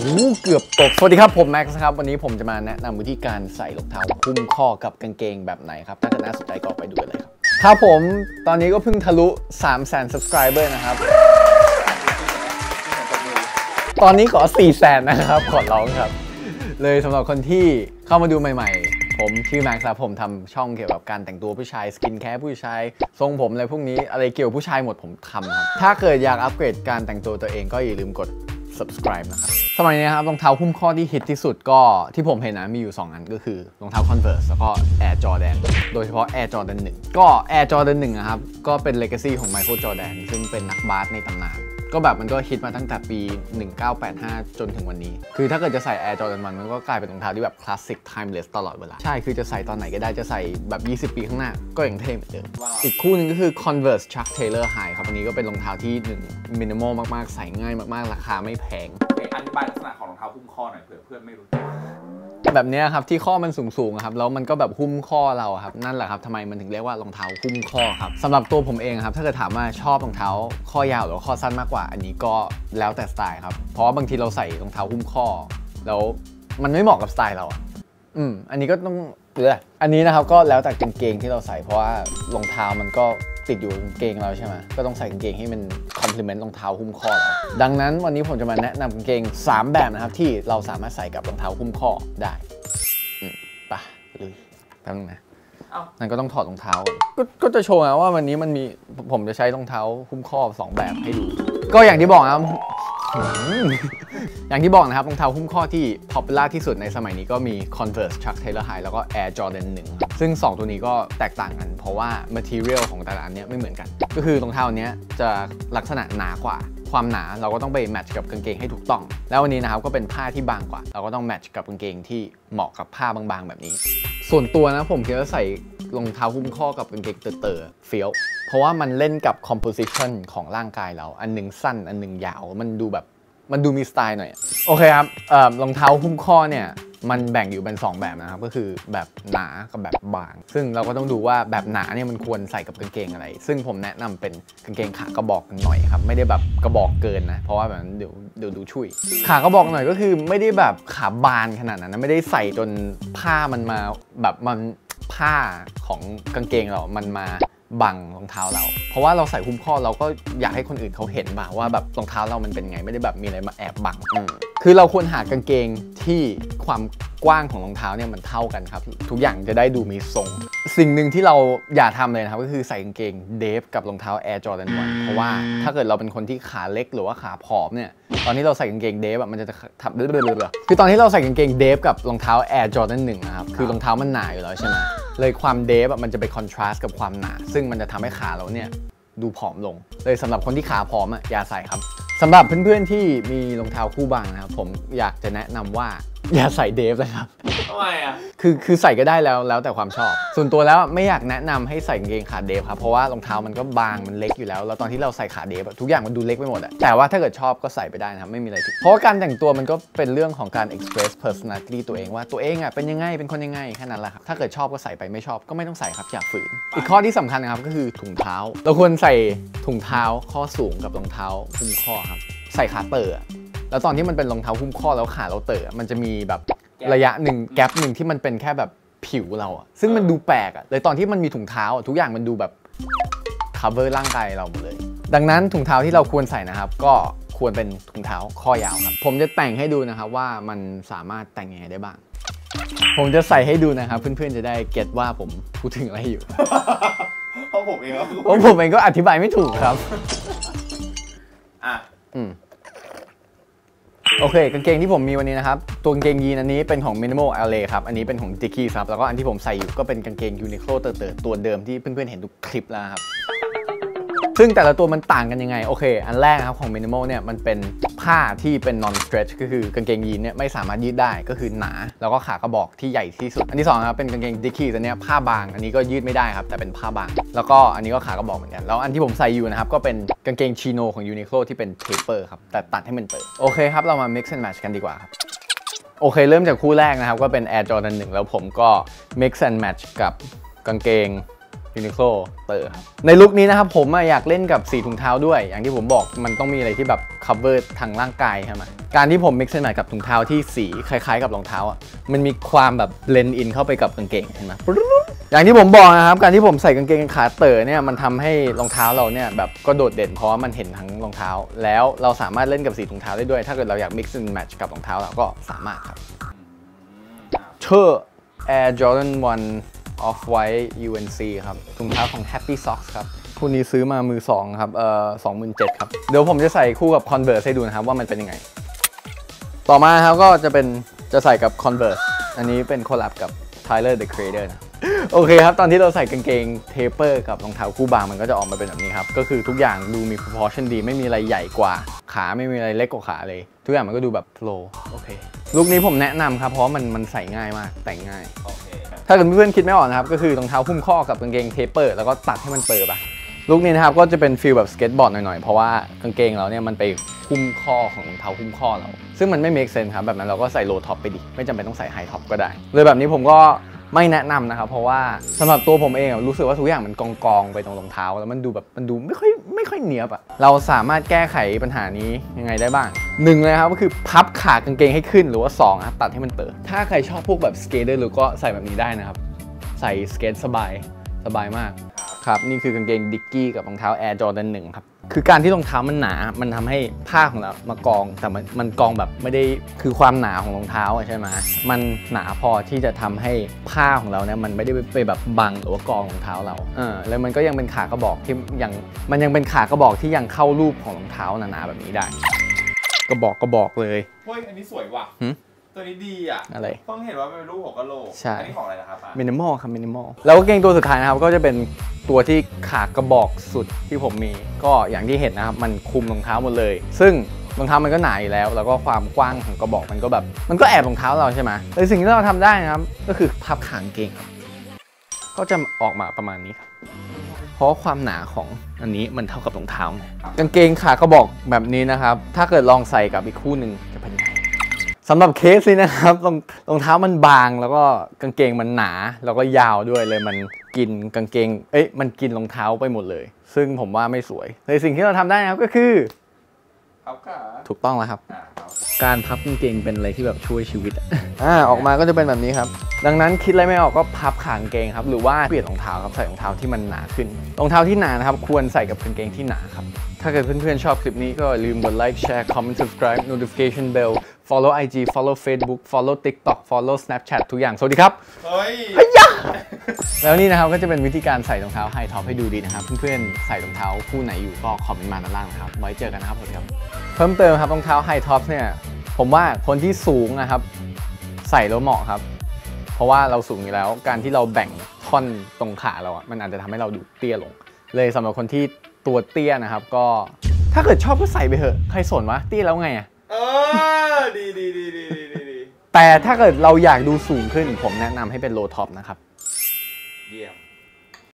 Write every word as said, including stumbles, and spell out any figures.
เกือบตกสวัสดีครับผมแม็กซ์ครับวันนี้ผมจะมาแนะนำวิธีการใส่รองเท้าหุ้มข้อกับกางเกงแบบไหนครับถ้าเกิดน่าสนใจก็ไปดูกันเลยครับครับผมตอนนี้ก็เพิ่งทะลุ สามแสน subscriber นะครับตอนนี้ขอ สี่แสน นะครับขอร้องครับเลยสำหรับคนที่เข้ามาดูใหม่ๆผมชื่อแม็กซ์ครับผมทำช่องเกี่ยวกับการแต่งตัวผู้ชายสกินแคร์ผู้ชายทรงผมอะไรพวกนี้อะไรเกี่ยวผู้ชายหมดผมทำครับถ้าเกิดอยากอัปเกรดการแต่งตัวตัวเองก็อย่าลืมกด subscribe นะครับสมัยนี้ครับรองเท้าหุ้มข้อที่ฮิตที่สุดก็ที่ผมเห็นนะมีอยู่สองอันก็คือรองเท้า Converse แล้วก็ Air Jordan โดยเฉพาะ Air Jordan หนึ่งก็ Air Jordan หนึ่งนะครับก็เป็น legacy ของ Michael Jordan ซึ่งเป็นนักบาสในตำนานก็แบบมันก็ฮิตมาตั้งแต่ปีหนึ่งเก้าแปดห้าจนถึงวันนี้คือถ้าเกิดจะใส่ Air Jordan วันมันก็กลายเป็นรองเท้าที่แบบคลาสสิก timeless ตลอดเวลาใช่คือจะใส่ตอนไหนก็ได้จะใส่แบบยี่สิบปีข้างหน้าก็ยังเท่เหมือนเดิมอีกคู่หนึ่งก็คือ Converse Chuck Taylor High ครับอันนี้ก็เป็นรองเท้าที่หนึ่ง minimal มากๆใส่ง่ายมากๆราคาไม่แพงอธิบายลักษณะของรองเท้าหุ้มข้อหน่อยเผื่อเพื่อนไม่รู้แบบนี้ครับที่ข้อมันสูงๆครับแล้วมันก็แบบหุ้มข้อเราครับนั่นแหละครับทำไมมันถึงเรียกว่ารองเท้าหุ้มข้อครับสำหรับตัวผมเองครับถ้าเกิดถามว่าชอบรองเท้าข้อยาวหรือข้อสั้นมากกว่าอันนี้ก็แล้วแต่สไตล์ครับเพราะว่าบางทีเราใส่รองเท้าหุ้มข้อแล้วมันไม่เหมาะกับสไตล์เราอ่ะอืมอันนี้ก็ต้องเอออันนี้นะครับก็แล้วแต่กางเกงที่เราใส่เพราะว่ารองเท้ามันก็ติดอยู่กางเกงเราใช่ไหมก็ต้องใส่กางเกงให้มันคอมพลีเมนต์รองเท้าหุ้มข้อเราดังนั้นวันนี้ผมจะมาแนะนำกางเกงสามแบบนะครับที่เราสามารถใส่กับรองเท้าหุ้มข้อได้ป่ะลุยแป๊บนึงนะนั่นก็ต้องถอดรองเท้าก็ก็จะโชว์นะว่าวันนี้มันมีผมจะใช้รองเท้าหุ้มข้อสองแบบให้ดูก็อย่างที่บอกนะอย่างที่บอกนะครับรองเท้าหุ้มข้อที่ popular ที่สุดในสมัยนี้ก็มี Converse Chuck Taylor High แล้วก็ Air Jordan หนึ่งครับซึ่งสองตัวนี้ก็แตกต่างกันเพราะว่า material ของแต่ละอันเนี้ยไม่เหมือนกันก็คือรองเท้าเนี้ยจะลักษณะหนากว่าความหนาเราก็ต้องไปแมทช์กับกางเกงให้ถูกต้องแล้ววันนี้นะครับก็เป็นผ้าที่บางกว่าเราก็ต้องแมทช์กับกางเกงที่เหมาะกับผ้าบางๆแบบนี้ส่วนตัวนะผมคิดว่าใส่รองเท้าหุ้มข้อกับกางเกงเต๋อๆเฟี้ยวเพราะว่ามันเล่นกับ composition ของร่างกายเราอันนึงสั้นอันนึงยาวมันดูแบบมันดูมีสไตล์หน่อยโอเคครับรองเท้าหุ้มข้อเนี่ยมันแบ่งอยู่เป็นสองแบบนะครับก็คือแบบหนากับแบบบางซึ่งเราก็ต้องดูว่าแบบหนาเนี่ยมันควรใส่กับกางเกงอะไรซึ่งผมแนะนำเป็นกางเกงขากระบอกหน่อยครับไม่ได้แบบกระบอกเกินนะเพราะว่าแบบเดี๋ยวเดี๋ยวดูชุยขากระบอกหน่อยก็คือไม่ได้แบบขาบานขนาดนั้นนะไม่ได้ใส่จนผ้ามันมาแบบมันผ้าของกางเกงเรามันมาบังรองเท้าเราเพราะว่าเราใส่หุ้มข้อเราก็อยากให้คนอื่นเขาเห็นบ่าว่าแบบรองเท้าเรามันเป็นไงไม่ได้แบบมีอะไรมาแอบบังคือเราควรหากางเกงที่ความกว้างของรองเท้าเนี่ยมันเท่ากันครับทุกอย่างจะได้ดูมีทรงสิ่งหนึ่งที่เราอย่าทำเลยนะครับก็คือใส่กางเกงเดฟกับรองเท้า Air Jordan หนึ่งเพราะว่าถ้าเกิดเราเป็นคนที่ขาเล็กหรือว่าขาผอมเนี่ยตอนที่เราใส่กางเกงเดฟแบบมันจะทำเรื่อยๆคือตอนที่เราใส่กางเกงเดฟกับรองเท้า Air Jordan หนึ่งนะครับคือรองเท้ามันหนาอยู่แล้วใช่ไหมเลยความเดฟมันจะไปคอนทราสต์กับความหนาซึ่งมันจะทำให้ขาเราเนี่ยดูผอมลงเลยสำหรับคนที่ขาผอมอ่ะอย่าใส่ครับสำหรับเพื่อนๆที่มีรองเท้าคู่บางนะครับผมอยากจะแนะนำว่าอย่าใส่เดฟเลยครับทำไมอ่ะคือคือใส่ก็ได้แล้วแล้วแต่ความชอบส่วนตัวแล้วไม่อยากแนะนำให้ใส่กางเกงขาเดฟครับเพราะว่ารองเท้ามันก็บางมันเล็กอยู่แล้วแล้วตอนที่เราใส่ขาเดฟทุกอย่างมันดูเล็กไปหมดอะแต่ว่าถ้าเกิดชอบก็ใส่ไปได้นะครับไม่มีอะไรผิดเพราะว่าการแต่งตัวมันก็เป็นเรื่องของการ express personality ตัวเองว่าตัวเองอะเป็นยังไงเป็นคนยังไงแค่นั้นแหละครับถ้าเกิดชอบก็ใส่ไปไม่ชอบก็ไม่ต้องใส่ครับอย่าฝืนอีกข้อที่สำคัญนะครับก็คือถุงเท้าเราควรใส่ถุงเท้าข้อสูงกับรองเท้าหุ้มข้อครับใส่ขาเต๋อแล้วตอนที่มันเป็นรองเท้าหุ้มข้อแล้วขาเราเต๋อมันจะมีแบบระยะหนึ่งแกลบหนึ่งที่มันเป็นแค่แบบผิวเราอะซึ่งมันดูแปลกอะเลยตอนที่มันมีถุงเท้าทุกอย่างมันดูแบบ cover ร่างกายเราหมดเลยดังนั้นถุงเท้าที่เราควรใส่นะครับก็ควรเป็นถุงเท้าข้อยาวครับผมจะแต่งให้ดูนะครับว่ามันสามารถแต่งยังไงได้บ้างผมจะใส่ให้ดูนะครับเพื่อนๆจะได้เก็ตว่าผมพูดถึงอะไรอยู่เพราะผมเองก็เพราะผมเองก็อธิบายไม่ถูกครับอ่ะอืมโอเคกางเกงที่ผมมีวันนี้นะครับตัวกางเกงยีนอันนี้เป็นของ Minimal แอล เอ ครับอันนี้เป็นของ Dickies ครับแล้วก็อันที่ผมใส่อยู่ก็เป็นกางเกง Uniqlo เต๋อๆตัวเดิมที่เพื่อนๆเห็นทุกคลิปแล้วครับซึ่งแต่ละตัวมันต่างกันยังไงโอเคอันแรกนะครับของ Minimal เนี่ยมันเป็นผ้าที่เป็น non stretch ก็คือกางเกงยีนเนี่ยไม่สามารถยืดได้ก็คือหนาแล้วก็ขากระบอกที่ใหญ่ที่สุดอันที่สองครับเป็นกางเกง Dickies อันนี้ผ้าบางอันนี้ก็ยืดไม่ได้ครับแต่เป็นผ้าบางแล้วก็อันนี้ก็ขากระบอกเหมือนกันแล้วอันที่ผมใส่อยู่นะครับก็เป็นกางเกงชิโนของ Uniqlo ที่เป็น taper ครับแต่ตัดให้มันเต๋อโอเคครับเรามา mix and match กันดีกว่าครับโอเคเริ่มจากคู่แรกนะครับก็เป็น Air Jordan หนึ่งแล้วผมก็ mix and match กับกางเกง Uniqlo เต๋อครับในลุคนี้นะครับผมอยากเล่นกับสีถุงเท้าด้วยอย่างที่ผมบอกมันต้องมีอะไรที่แบบ cover ทางร่างกายใช่ไหมการที่ผม mix and match กับถุงเท้าที่สีคล้ายๆกับรองเท้าอ่ะมันมีความแบบ blend in เข้าไปกับกางเกงเห็นไหมอย่างที่ผมบอกนะครับการที่ผมใส่กางเกงขาเต๋อเนี่ยมันทำให้รองเท้าเราเนี่ยแบบก็โดดเด่นเพราะว่ามันเห็นทั้งรองเท้าแล้วเราสามารถเล่นกับสีถุงเท้าได้ด้วยถ้าเกิดเราอยาก mix and match กับรองเท้าเราก็สามารถครับเชอร์ Air Jordan วัน Off White ยู เอ็น ซี ครับถุงเท้าของ Happy Socks ครับคู่นี้ซื้อมามือสองครับเอ่อ สองหมื่นเจ็ดพัน ครับเดี๋ยวผมจะใส่คู่กับ Converse ให้ดูนะครับว่ามันเป็นยังไงต่อมาครับก็จะเป็นจะใส่กับ Converse อันนี้เป็นคอลแลบกับ Tyler the Creator นะโอเคครับตอนที่เราใส่กางเกงเทเปอร์กับรองเท้าคู่บางมันก็จะออกมาเป็นแบบนี้ครับก็คือทุกอย่างดูมี proportion ดีไม่มีอะไรใหญ่กว่าขาไม่มีอะไรเล็กกว่าขาเลยทุกอย่างมันก็ดูแบบ flow โอเคลุคนี้ผมแนะนำครับเพราะมันมันใส่ง่ายมากแต่งง่ายโอเคถ้าเกิดเพื่อนๆคิดไม่ออกนะครับก็คือรองเท้าหุ้มข้อกับกางเกงเทเปอร์แล้วก็ตัดให้มันเปิดไปลุคนี้นะครับก็จะเป็นฟีลแบบสเก็ตบอร์ดหน่อยๆเพราะว่ากางเกงเราเนี่ยมันไปหุ้มข้อของรองเท้าหุ้มข้อเราซึ่งมันไม่ make sense ครับแบบนั้นเราก็ใส่โลท็อปไปดิไม่จำเป็นต้องใส่ไฮท็อปก็ได้เลยแบบนี้ผมก็ไม่แนะนำนะครับเพราะว่าสำหรับตัวผมเองรู้สึกว่าทุกอย่างมันกองกองไปตรงรองเท้าแล้วมันดูแบบมันดูไม่ค่อยไม่ค่อยเนียบอะเราสามารถแก้ไขปัญหานี้ยังไงได้บ้างหนึ่งเลยครับก็คือพับขากางเกงให้ขึ้นหรือว่าสองครับตัดให้มันเปิดถ้าใครชอบพวกแบบสเกตเตอร์หรือก็ใส่แบบนี้ได้นะครับใส่สเกตสบายสบายมากครับนี่คือกางเกงดิกกี้กับรองเท้า Air Jordan หนึ่งครับคือการที่รองเท้ามันหนามันทำให้ผ้าของเรามากองแต่มันมันกองแบบไม่ได้คือความหนาของรองเท้าใช่ไหมมันหนาพอที่จะทำให้ผ้าของเราเนี่ยมันไม่ได้ไปแบบบังหรือว่ากองรองเท้าเราเออแล้วมันก็ยังเป็นขากระบอกที่ยังมันยังเป็นขากระบอกที่ยังเข้ารูปของรองเท้าหนาๆแบบนี้ได้กระบอกกระบอกเลยเฮ้ยอันนี้สวยว่ะตัวนี้ดีอ่ะอะไรเพิ่งเห็นว่าเป็นรูปหัวกะโหลกใช่อันนี้ของอะไรนะครับมินิมอลครับมินิมอลแล้วก็เกงตัวสุดท้ายนะครับก็จะเป็นตัวที่ขากระบอกสุดที่ผมมีก็อย่างที่เห็นนะครับมันคุมรองเท้าหมดเลยซึ่งรองเท้ามันก็หนาอยู่แล้วแล้วก็ความกว้างของกระบอกมันก็แบบมันก็แอบรองเท้าเราใช่ไหมแต่สิ่งที่เราทำได้นะครับก็คือพับขางเกงครับก็จะออกมาประมาณนี้ครับเพราะความหนาของอันนี้มันเท่ากับรองเท้ากางเกงขากระบอกแบบนี้นะครับถ้าเกิดลองใส่กับอีกคู่หนึ่งจะเป็นยังไงสำหรับเคสนี้นะครับรองรองเท้ามันบางแล้วก็กางเกงมันหนาแล้วก็ยาวด้วยเลยมันกินกางเกงเอ้ยมันกินรองเท้าไปหมดเลยซึ่งผมว่าไม่สวยเลยสิ่งที่เราทำได้นะครับก็คือพับขาถูกต้องแล้วครับการพับกางเกงเป็นอะไรที่แบบช่วยชีวิตอ่าออกมาก็จะเป็นแบบนี้ครับดังนั้นคิดอะไรไม่ออกก็พับขากางเกงครับหรือว่าเปลี่ยนรองเท้าครับใส่รองเท้าที่มันหนาขึ้นรองเท้าที่หนานะครับควรใส่กับกางเกงที่หนาครับถ้าเกิดเพื่อนๆชอบคลิปนี้ก็อย่าลืมกดไลค์แชร์ comment subscribe notification bell follow ไอ จี follow Facebook follow TikTok follow Snapchat ทุกอย่างสวัสดีครับเฮ้ยเฮ้ยยะแล้วนี่นะครับก็จะเป็นวิธีการใส่รองเท้าไฮท็อปให้ดูดีนะครับเพื่อนๆใส่รองเท้าคู่ไหนอยู่ก็คอมเมนต์มาด้านล่างนะครับไว้เจอกันนะครับผมครับเพิ่มเติมครับรองเท้าไฮท็อปเนี่ยผมว่าคนที่สูงนะครับใส่แล้วเหมาะครับเพราะว่าเราสูงอยู่แล้วการที่เราแบ่งท่อนตรงขาเราอ่ะมันอาจจะทำให้เราดูเตี้ยลงเลยสำหรับคนที่ตัวเตี้ยนะครับก็ถ้าเกิดชอบก็ใส่ไปเถอะใครสนวะเตี้ยแล้วไงอ่ะเออดีดีดีดีดีดีแต่ถ้าเกิดเราอยากดูสูงขึ้นผมแนะนำให้เป็นโลท็อปนะครับเยี่ยม